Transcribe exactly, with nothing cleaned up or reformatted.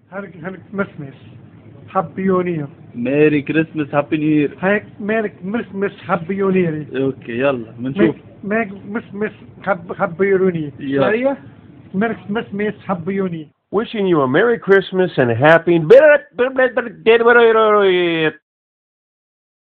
هلك هلك مسمس حب يونير. ميري كريسمس هابي نيو يير. هيك مالك مسمس حب يونير. اوكي يلا بنشوف. مالك مسمس حب حب يونير. يلا. مالك مسمس حب يونير. Wishing you a Merry Christmas and a happy